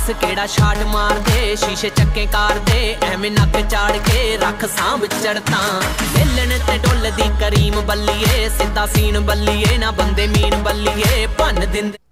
दस केड़ा शाट मार दे, शीशे चक्के कार दे, एवें नक चाड़ के रख सांभ चढ़ता। मिलन ते डुल दी करीम बल्लिए, सीधा सीन बल्लिए, ना बंदे मीन बल्लिए, भन दिंदे